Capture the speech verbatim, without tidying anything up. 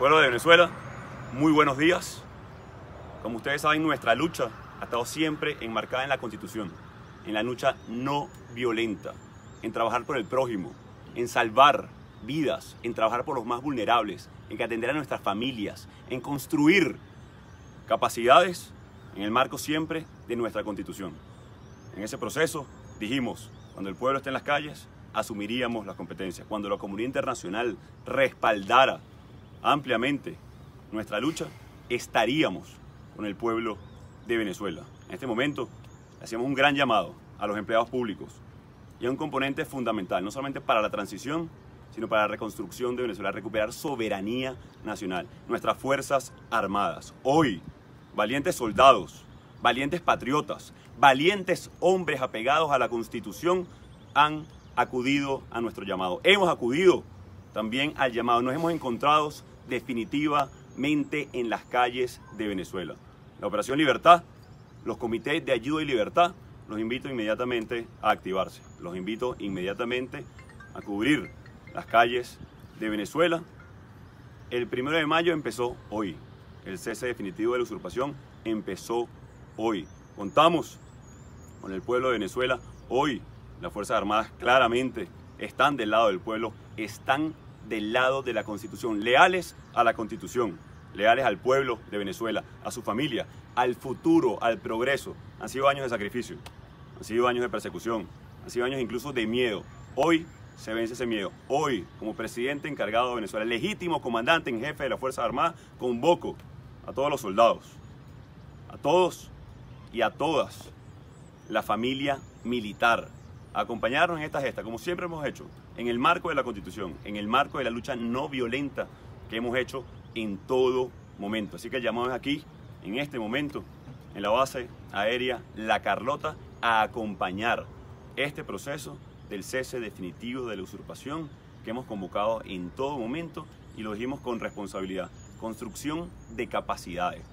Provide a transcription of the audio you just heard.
Pueblo de Venezuela, muy buenos días. Como ustedes saben, nuestra lucha ha estado siempre enmarcada en la Constitución, en la lucha no violenta, en trabajar por el prójimo, en salvar vidas, en trabajar por los más vulnerables, en atender a nuestras familias, en construir capacidades en el marco siempre de nuestra Constitución. En ese proceso dijimos, cuando el pueblo esté en las calles, asumiríamos las competencias. Cuando la comunidad internacional respaldara ampliamente nuestra lucha, estaríamos con el pueblo de Venezuela. En este momento hacíamos un gran llamado a los empleados públicos y a un componente fundamental, no solamente para la transición, sino para la reconstrucción de Venezuela, recuperar soberanía nacional, nuestras Fuerzas Armadas. Hoy, valientes soldados, valientes patriotas, valientes hombres apegados a la Constitución han acudido a nuestro llamado. Hemos acudido también al llamado, nos hemos encontrado definitivamente en las calles de Venezuela. La Operación Libertad, los comités de ayuda y libertad, los invito inmediatamente a activarse. Los invito inmediatamente a cubrir las calles de Venezuela. El primero de mayo empezó hoy. El cese definitivo de la usurpación empezó hoy. Contamos con el pueblo de Venezuela. Hoy las Fuerzas Armadas claramente están del lado del pueblo, están del lado de la Constitución, leales a la Constitución, leales al pueblo de Venezuela, a su familia, al futuro, al progreso. Han sido años de sacrificio, han sido años de persecución, han sido años incluso de miedo. Hoy se vence ese miedo. Hoy, como presidente encargado de Venezuela, legítimo comandante en jefe de las Fuerzas Armadas, convoco a todos los soldados, a todos y a todas la familia militar, a acompañarnos en esta gesta, como siempre hemos hecho, en el marco de la Constitución, en el marco de la lucha no violenta que hemos hecho en todo momento. Así que llamamos aquí, en este momento, en la base aérea La Carlota, a acompañar este proceso del cese definitivo de la usurpación que hemos convocado en todo momento, y lo dijimos con responsabilidad. Construcción de capacidades.